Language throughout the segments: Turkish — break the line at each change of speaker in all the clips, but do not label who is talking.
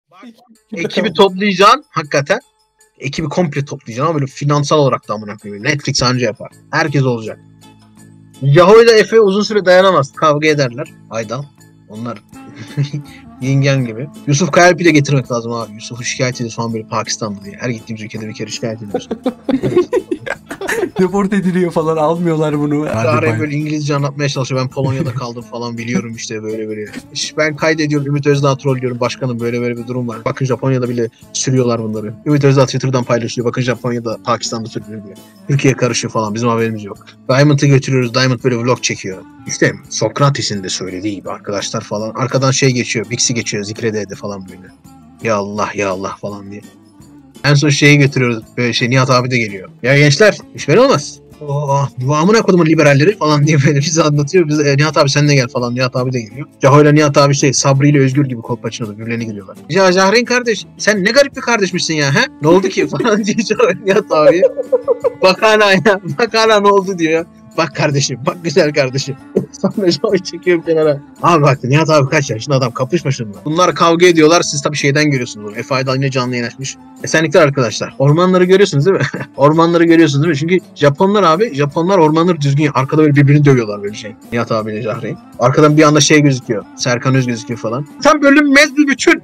Ekibi toplayacaksın hakikaten. Ekibi komple toplayacaksın ama böyle finansal olarak da amına koyayım. Netflix anca yapar. Herkes olacak. Yahoo ile Efe uzun süre dayanamaz. Kavga ederler. Aydal. Onlar yengen gibi. Yusuf Kayalp'i de getirmek lazım abi. Yusuf'u şikayet ediyoruz falan böyle Pakistan'da diye. Her gittiğimiz ülkede bir kere şikayet ediyoruz.
Deport ediliyor falan, almıyorlar bunu.
Araya böyle İngilizce anlatmaya çalışıyor. Ben Polonya'da kaldım falan biliyorum işte böyle. Ben kaydediyorum. Ümit Özdağ trollüyorum. Başkanım böyle bir durum var. Bakın Japonya'da bile sürüyorlar bunları. Ümit Özdağ Twitter'dan paylaşıyor. Bakın Japonya'da, Pakistan'da sürüyor diye. Türkiye karışıyor falan. Bizim haberimiz yok. Diamond'ı götürüyoruz. Diamond böyle vlog çekiyor. İşte Sokrates'in de söylediği gibi arkadaşlar falan. Arkadan şey geçiyor. Bixi geçiyor. Zikrede falan böyle. Ya Allah falan diye. En son şeyi götürüyoruz. Böyle Nihat abi de geliyor. Ya gençler iş böyle olmaz. Amına kodumun liberalleri falan diye böyle bize anlatıyor. Biz Nihat abi sen de gel falan. Nihat abi de geliyor. Caho ile Nihat abi Sabri ile Özgür gibi Kolpaçino'da birbirlerine geliyorlar. Ya Cahreyn kardeş sen ne garip bir kardeşmişsin ya he? Ne oldu ki falan diye Caho Nihat abi. Bak hala ne oldu diyor ya. Bak kardeşim, bak güzel kardeşim. Sonra Caho'yu çekiyorum kenara. Abi bak Nihat abi kaç yaşında adam, kapışma şununla. Bunlar kavga ediyorlar, siz tabii şeyden görüyorsunuz. Efe Aydal yine canlı yayın açmış. Esenlikler arkadaşlar. Ormanları görüyorsunuz değil mi? Ormanları görüyorsunuz değil mi? Çünkü Japonlar ormanları düzgün. Arkada böyle birbirini dövüyorlar böyle şey. Nihat abiyle Cahreyn. Arkadan bir anda şey gözüküyor. Serkan Öz gözüküyor falan. Tam bölünmez bir bütün.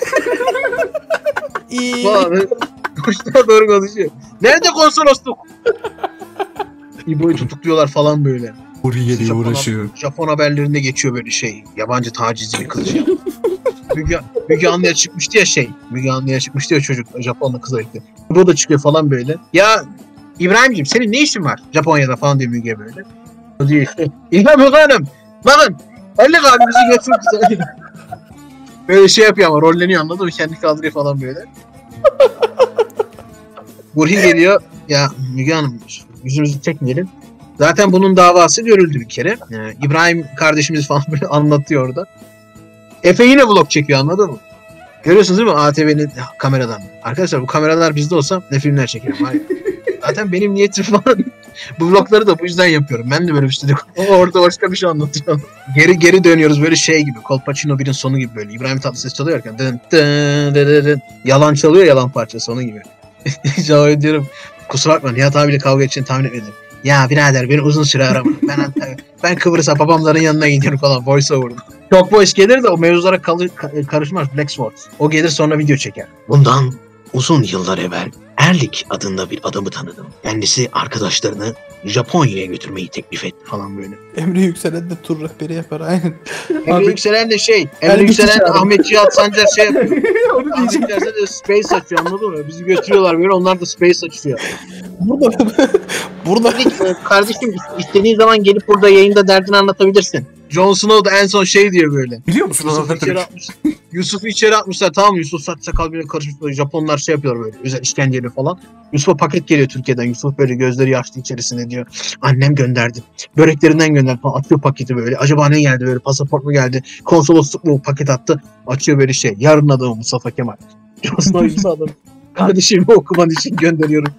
Falan. Kuşlara doğru konuşuyor. Nerede konsolosluk? İbo'yu tutukluyorlar falan böyle.
Buraya geliyor, uğraşıyor.
Japon haberlerinde geçiyor böyle şey. Yabancı tacizci bir kız. Müge Anlı'ya çıkmıştı ya Müge Anlı'ya çıkmıştı ya çocuk. Japon'la kız ayıktı. İbo da çıkıyor falan böyle. Ya İbrahim'ciğim senin ne işin var Japonya'da falan diyor Müge böyle. O diyor işte. İbrahim Hanım bakın. Elle kalbimizi götürdü. Böyle şey yapıyor ama rolleniyor anladın mı? Kendi kaldırıyor falan böyle. Burhi geliyor. Ya Müge Hanım yüzümüzü çekmeyelim. Zaten bunun davası görüldü bir kere. İbrahim kardeşimiz falan böyle anlatıyor orada. Efe yine vlog çekiyor anladın mı? Görüyorsunuz değil mi ATV'nin kameradan? Arkadaşlar bu kameralar bizde olsa ne filmler çekerim. Hayır. Zaten benim niyetim falan. Bu vlogları da bu yüzden yapıyorum. Ben de böyle bir şey orada başka bir şey anlatıyorum. Geri dönüyoruz böyle şey gibi. Kolpaçino 1'in sonu gibi böyle. İbrahim Tatlıses çalıyorken yalan çalıyor, yalan parça sonu gibi. Cevap diyorum. Kusura bakma Nihat abiyle kavga için tahmin etmedim. Ya birader beni uzun süre arama. Ben Kıbrıs'a babamların yanına gidiyorum falan. Voice over'da. Çok voice gelir de o mevzulara karışmaz. Black Sword. O gelir sonra video çeker. Bundan uzun yıllar evvel Erlik adında bir adamı tanıdım. Kendisi arkadaşlarını Japonya'ya götürmeyi teklif etti falan böyle.
Emre Yükselen de tur rehberi yapar aynen.
Emre Yükselen de Emre Yükselen Ahmet Cihat Sancar yapıyor. Ahmet Cihat de space açıyor anladın mı? Bizi götürüyorlar böyle onlar da space açıyor. Burada kardeşim istediğin zaman gelip burada yayında derdini anlatabilirsin. Jon Snow da en son diyor böyle.
Biliyor musun?
Yusuf'u içeri atmışlar tamam mı? Yusuf saç sakal bile karışmış. Japonlar yapıyor böyle. Özel işkenceli falan. Yusuf'a paket geliyor Türkiye'den. Yusuf böyle gözleri yaşlı içerisinde diyor. Annem gönderdi. Böreklerinden gönderdi falan. Atıyor paketi böyle. Acaba ne geldi böyle? Pasaport mu geldi? Konsolosluk mu paket attı? Açıyor böyle Yarın adamı Mustafa Kemal. Jon Snow Yusuf adamı. Kardeşimi okuman için gönderiyorum.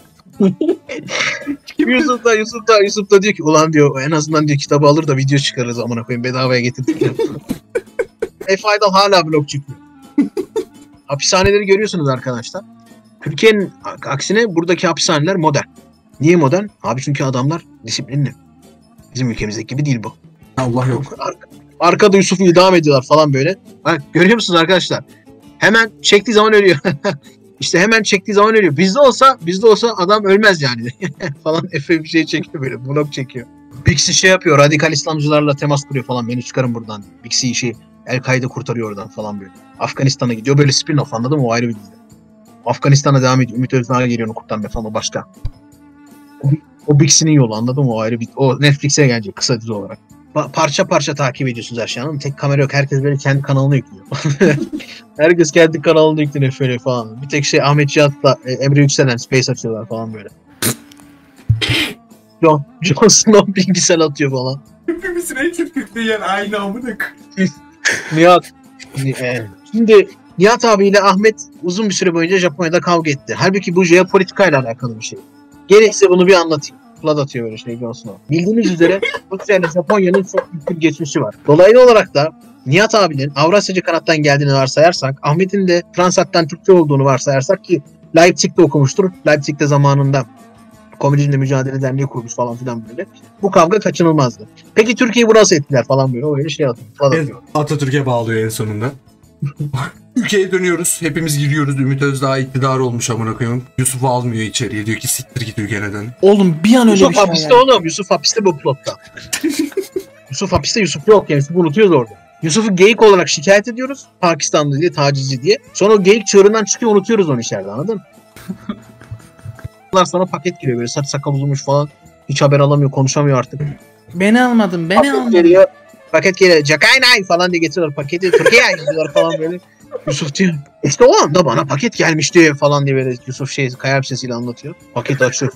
Yusuf da diyor ki ulan diyor en azından diyor kitabı alır da video çıkarırız amına koyayım bedavaya getirdik. Efe Aydal hala vlog çıkıyor. Hapishaneleri görüyorsunuz arkadaşlar. Türkiye'nin aksine buradaki hapishaneler modern. Niye modern? Abi çünkü adamlar disiplinli. Bizim ülkemizdeki gibi değil bu.
Allah yok.
Arkada Yusuf'u idam ediyorlar falan böyle. Bak görüyor musunuz arkadaşlar? Hemen çektiği zaman ölüyor. İşte hemen çektiği zaman ölüyor. Bizde olsa adam ölmez yani. falan Efe bir şey çekiyor böyle. Vlog çekiyor. Bixi yapıyor. Radikal İslamcılarla temas kuruyor falan. Beni çıkarın buradan. Bixi El-Kaide kurtarıyor oradan falan böyle. Afganistan'a gidiyor. Böyle spin-off anladın mı? O ayrı bir dizi. Afganistan'a devam ediyor. Ümit Özdağ'a geliyor onu kurtarmaya falan. O başka. O Bixi'nin yolu anladın mı? O ayrı bir. O Netflix'e gelecek kısa dizi olarak. Parça parça takip ediyorsunuz her şeyi anladın mı? Tek kamera yok. Herkes böyle kendi kanalını yüklüyor. Herkes kendi kanalını yüklüyor şöyle falan. Bir tek Ahmet Cihat'la Emre Yükselen space açıyorlar falan böyle. Jon Snow bilgisayar atıyor falan.
Hepimizin en çok yükleyen aynı amına
Nihat. Şimdi Nihat abiyle Ahmet uzun bir süre boyunca Japonya'da kavga etti. Halbuki bu jeopolitikayla alakalı bir şey. Gerekse bunu bir anlatayım. Flood atıyor böyle Jon Snow. Bildiğiniz üzere Rusya ile Japonya'nın çok büyük bir geçmişi var. Dolaylı olarak da Nihat abinin Avrasyacı kanattan geldiğini varsayarsak, Ahmet'in de transatlantikçi olduğunu varsayarsak ki Leipzig'te okumuştur. Leipzig'te zamanında Komünizmle Mücadele Derneği kurmuş falan filan böyle. Bu kavga kaçınılmazdı. Peki Türkiye'yi bu nasıl etkiler falan böyle. O öyle şey atıyor.
Atatürk'e bağlıyor en sonunda. Ülkeye dönüyoruz. Hepimiz giriyoruz. Ümit Özdağ iktidar olmuş amına koyayım. Yusuf'u almıyor içeriye. Diyor ki siktir git ülkeden.
Oğlum bir an öyle
Yusuf
bir şey
hapiste oğlum. Yusuf hapiste bu plotta. Yusuf hapiste, Yusuf yok yani. Yusuf'u unutuyoruz orada. Yusuf'u geyik olarak şikayet ediyoruz. Pakistanlı diye, tacizci diye. Sonra o geyik çığırından çıkıyor, unutuyoruz onu içeride, anladın mı? Sonra paket geliyor böyle, saç sakal uzunmuş falan. Hiç haber alamıyor, konuşamıyor artık.
Beni almadın, beni
Paket
almadın.
geliyor. Paket geliyor. Cakaynay falan diye getiriyorlar paketi. Türkiye'ye gidiyorlar falan böyle. Yusuf diyor. İşte o anda bana paket gelmiş diyor falan diye böyle Yusuf kayar sesiyle anlatıyor. Paket açıyor.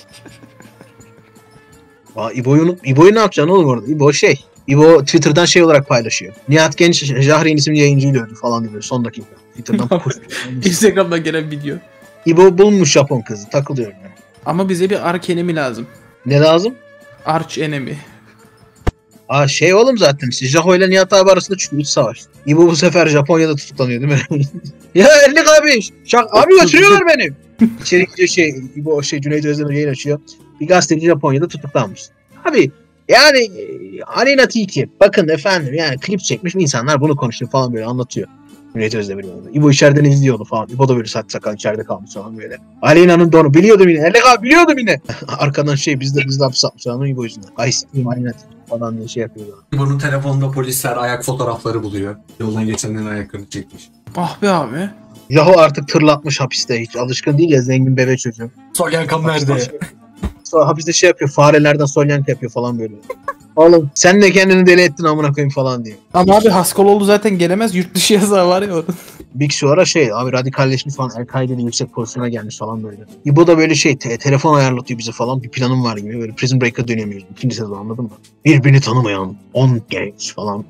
İbo'yu ne yapacaksın oğlum orada? İbo Twitter'dan olarak paylaşıyor. Nihat Genç Jahreyn isimli yayıncıyla öldü falan diyor son dakika. Twitter'dan
Instagram'dan gelen video.
İbo bulmuş Japon kızı, takılıyor yani.
Ama bize bir arch enemy lazım.
Ne lazım?
Arch enemy.
Oğlum zaten Jaho ile Nihat abi arasında çünkü iç savaş. İbo bu sefer Japonya'da tutuklanıyor değil mi? Ya Erlik abi. Abi götürüyorlar beni. İçeri gidiyor İbo Cüneyt Özdemir yayın açıyor. Bir gazeteci Japonya'da tutuklanmış. Abi yani Aleyna Tilki. Bakın efendim yani klip çekmiş, insanlar bunu konuşuyor falan böyle anlatıyor. Cüneyt Özdemir yanında. İbo içeriden izliyordu falan. İbo da böyle saç sakal içeride kalmış falan böyle. Aleyna'nın donu biliyordum yine. Erlik abi biliyordum yine. Arkadan bizde hapis atmış onun İbo yüzünden. Ay s**eyim Aleyna Tilki falan diye şey yapıyor.
Bunun telefonda polisler ayak fotoğrafları buluyor. Yoldan geçenlerin ayaklarını çekmiş.
Ah be abi.
Yahu artık tırlatmış hapiste, hiç alışkın değil ya zengin bebe çocuğu.
Solyankam nerede?
Sonra hapiste yapıyor, farelerden solyanka yapıyor falan böyle. Oğlum sen de kendini deli ettin amına koyayım falan diye.
Ama abi Haskaloğlu zaten gelemez, yurt dışı yasağı var ya onun.
Big Su ara abi radikalleşmiş falan, El-Kaide'nin yüksek pozisyona gelmiş falan böyle. İbo da böyle telefon ayarlatıyor bize falan, bir planım var gibi, böyle Prison Break'a dönemiyoruz. İkinci sezon, anladın mı? Birbirini tanımayan 10 genç falan.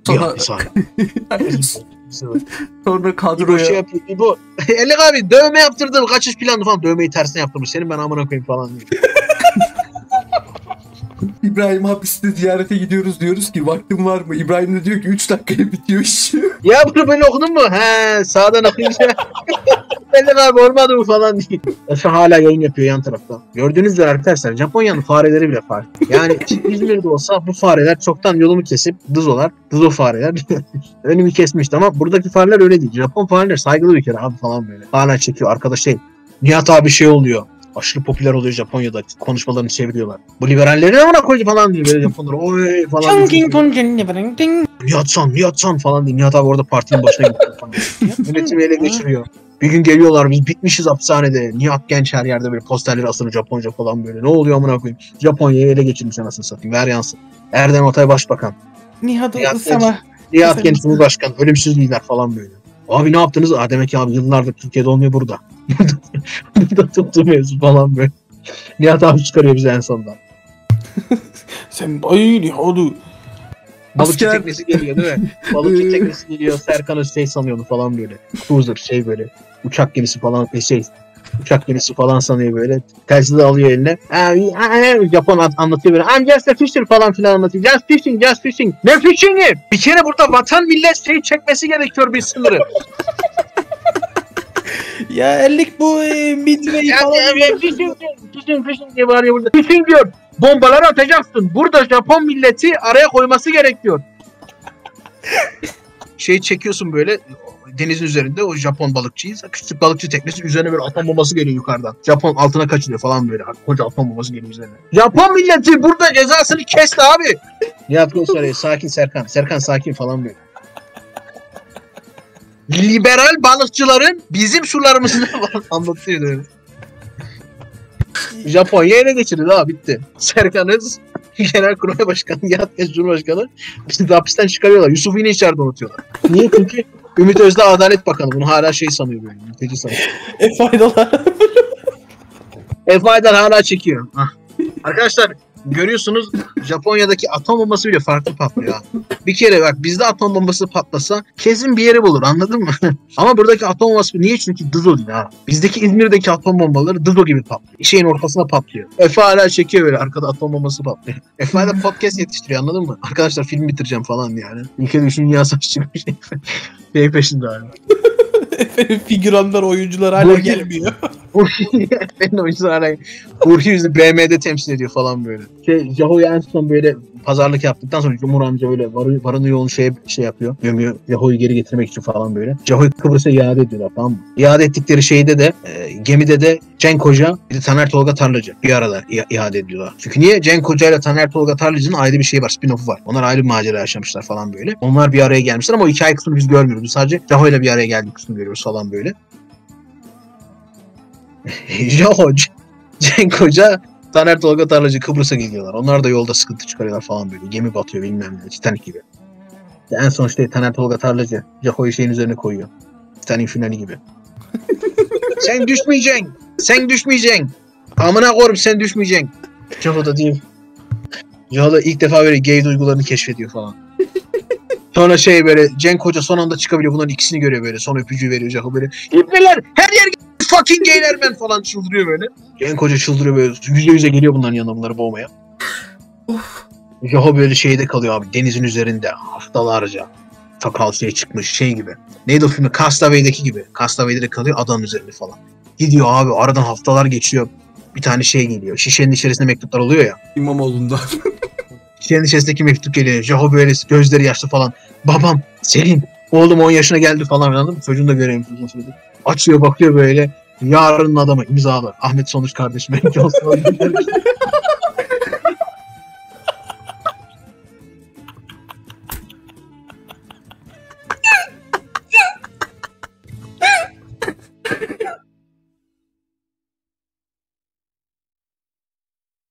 Sonra kadroya...
İbo yapıyor. İbo, Ellik abi dövme yaptırdım, kaçış planı falan. Dövmeyi tersine yaptırmış. Senin ben amına koyayım falan diyor.
İbrahim hapiste ziyarete gidiyoruz, diyoruz ki vaktin var mı? İbrahim de diyor ki 3 dakikaya bitiyor iş.
Ya bunu böyle okudun mu? He, sağdan okuyunca. Ellik abi olmadı mı falan diye. Efe hala yayın yapıyor yan tarafta. Gördüğünüz üzere arkadaşlar Japonya'nın fareleri bile fare. Yani İzmir'de olsa bu fareler çoktan yolumu kesip dızo fareler önümü kesmişti ama buradaki fareler öyle değil. Japon fareler saygılı bir kere abi falan böyle. Hala çekiyor arkada Nihat abi oluyor. Aşırı popüler oluyor Japonya'da. Konuşmalarını çeviriyorlar. Bu liberalleri amına koydu falan diyor böyle Japonlar. Oy falan diyor. Nihat-san falan diyor. Nihat abi orada partinin başına gidiyor falan. Yönetimi ele geçiriyor. Bir gün geliyorlar, biz bitmişiz hapishanede. Nihat Genç her yerde böyle posterleri asılı Japonca falan böyle. Ne oluyor amına koyayım? Japonya'yı ele geçirmiş anasını satayım. Ver yansın. Erdem Atay Başbakan. Nihat Genç Cumhurbaşkanı. Ölümsüz lider falan böyle. Abi ne yaptınız? Demek ki abi yıllardır Türkiye'de olmuyor burada. Burada tuttu mevzu falan böyle. Nihat abi çıkarıyor bizi en sonunda.
Sen bayılı hadi.
Balıkçı teknesi geliyor değil mi? Balıkçı teknesi geliyor. Serkan'ı sanıyordu falan böyle. Cruiser böyle. Uçak gemisi falan uçak gemisi falan sanıyor böyle. Telsizi alıyor eline. Japon anlatıyor böyle. I'm just a fisher falan filan anlatıyor. Just fishing. Ne fishing'i? Bir kere burada vatan millet çekmesi gerekiyor bir sınırı.
Ya ellik bu midveyi falan.
Fishing diye bağırıyor burada. Fishing diyor. Bombaları atacaksın. Burada Japon milleti araya koyması gerekiyor. Çekiyorsun böyle denizin üzerinde o Japon balıkçıyız. Küçük balıkçı teknesi üzerine böyle atom bombası geliyor yukarıdan. Japon altına kaçırıyor falan böyle. Koca atom bombası geliyor üzerine. Japon milleti burada cezasını kesti abi. Nihat Gülsoy sakin Serkan. Serkan sakin falan böyle. Liberal balıkçıların bizim sularımızda anlatıyor öyle. Japonya ele geçirdi daha bitti. Serkan'ız Genelkurmay Başkanı, Nihat Genç Cumhurbaşkanı bizi de hapisten çıkarıyorlar. Yusuf'u yine içeride unutuyorlar. Niye? Çünkü Ümit Özdağ Adalet Bakanı bunu hala sanıyor böyle. Mülteci sanıyor.
Faydalar.
Faydalar hala çekiyor. Arkadaşlar görüyorsunuz Japonya'daki atom bombası bile farklı patlıyor. Bir kere bak bizde atom bombası patlasa kesin bir yere bulur, anladın mı? Ama buradaki atom bombası niye? Çünkü Dızo değil ha. Bizdeki İzmir'deki atom bombaları Dızo gibi patlıyor. Şeyin ortasına patlıyor. Efe hala çekiyor böyle arkada atom bombası patlıyor. Efe hala podcast yetiştiriyor, anladın mı? Arkadaşlar film bitireceğim falan yani. İlk Üçüncü Dünya Savaşı çıkmış. Şey peşinde abi.
Efendim figüranlar, oyuncular hala
Burki-
gelmiyor.
Efendim oyuncular hala Burki yüzü BM'de temsil ediyor falan böyle. Yaho'yu en son böyle pazarlık yaptıktan sonra Cumhur amca böyle varını yoğun şey yapıyor. Gömüyor. Yaho'yu geri getirmek için falan böyle. Yaho'yu Kıbrıs'a iade ediyorlar, tamam mı? İade ettikleri şeyde de gemide de Cenk Hoca bir de Taner Tolga Tarlacı bir arada iade ediyorlar. Çünkü niye? Cenk Hoca ile Taner Tolga Tarlacı'nın ayrı bir şey var. Spin-off'u var. Onlar ayrı bir macera yaşamışlar falan böyle. Onlar bir araya gelmişler ama o hikaye kısmını biz görmüyoruz. Biz sadece Yaho ile bir araya geldiği kısmını görüyoruz falan böyle. Yaho, Cenk Hoca, Taner Tolga Tarlacı Kıbrıs'a gidiyorlar. Onlar da yolda sıkıntı çıkarıyorlar falan böyle. Gemi batıyor bilmem ne. Titanic gibi. En son işte Taner Tolga Tarlacı Yaho'yu şeyin üzerine koyuyor. Titanic finali gibi. Sen düşmeyeceksin. Sen düşmeyeceksin. Amına koyayım sen düşmeyeceksin. Yaho da değil. Yaho da ilk defa böyle gay duygularını keşfediyor falan. Sonra şey böyle Cenk Hoca son anda çıkabiliyor. Bunların ikisini görüyor böyle. Son öpücüğü veriyor Yaho böyle. İbneler her yer fucking gayler ben falan çıldırıyor böyle. Cenk Hoca çıldırıyor böyle. Yüze yüze geliyor bunların yanına bunları boğmaya. Yaho böyle şeyde kalıyor abi. Denizin üzerinde haftalarca. Sakal şey çıkmış şey gibi. Neydi o filmi? Castaway'deki gibi. Castaway'de de kalıyor adanın üzerinde falan. Gidiyor abi aradan haftalar geçiyor. Bir tane şey geliyor. Şişenin içerisinde mektuplar oluyor ya.
İmamoğlu'nda.
Şişenin içerisindeki mektup geliyor. Yaho böyle gözleri yaşlı falan. Babam, Selim, oğlum 10 yaşına geldi falan, anladın mı? Çocuğunu da göreyim. Açıyor bakıyor böyle. Yarının adamı imzalı. Ahmet Sonuç kardeşim. Belki olsun.